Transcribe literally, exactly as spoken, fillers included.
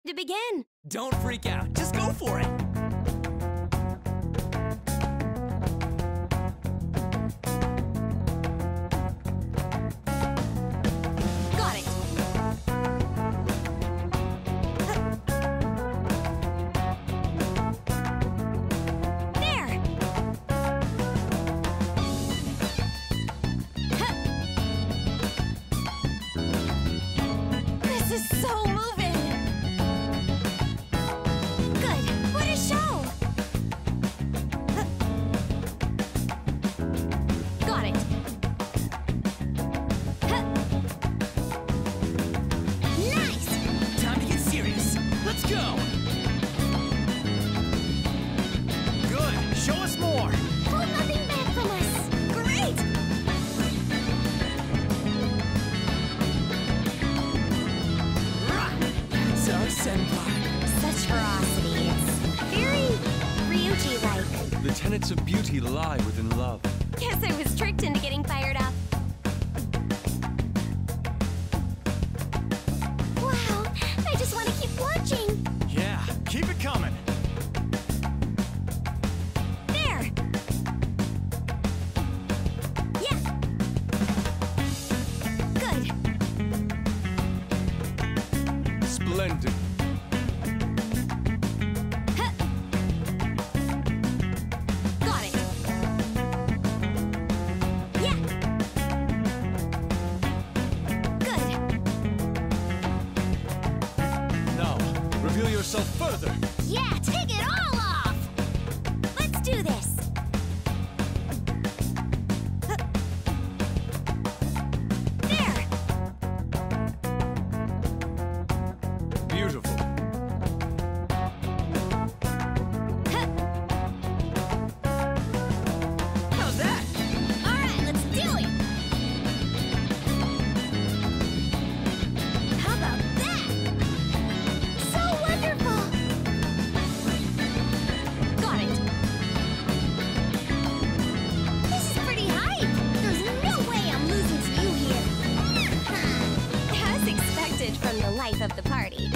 to begin. Don't freak out. Just go for it. Got it. There. This is so moving. Good. What a show. Got it. Nice. Time to get serious. Let's go. Good. Show us more. Hold nothing back from us. Great. Rah! That's our senpai. Such ferocity. It's very Ryuji-like. The tenets of beauty lie within love. Guess I was tricked into getting fired up. Wow, I just want to keep watching. Yeah, keep it coming. There. Yeah. Good. Splendid. Huh. Got it. Yeah. Good. Now, reveal yourself further. Yeah, take it all off. Let's do this. Huh. There. Beautiful. Huh. How's that? All right, let's do it. How about that? So wonderful. Got it. This is pretty hype. There's no way I'm losing to you here. As expected from the life of the party.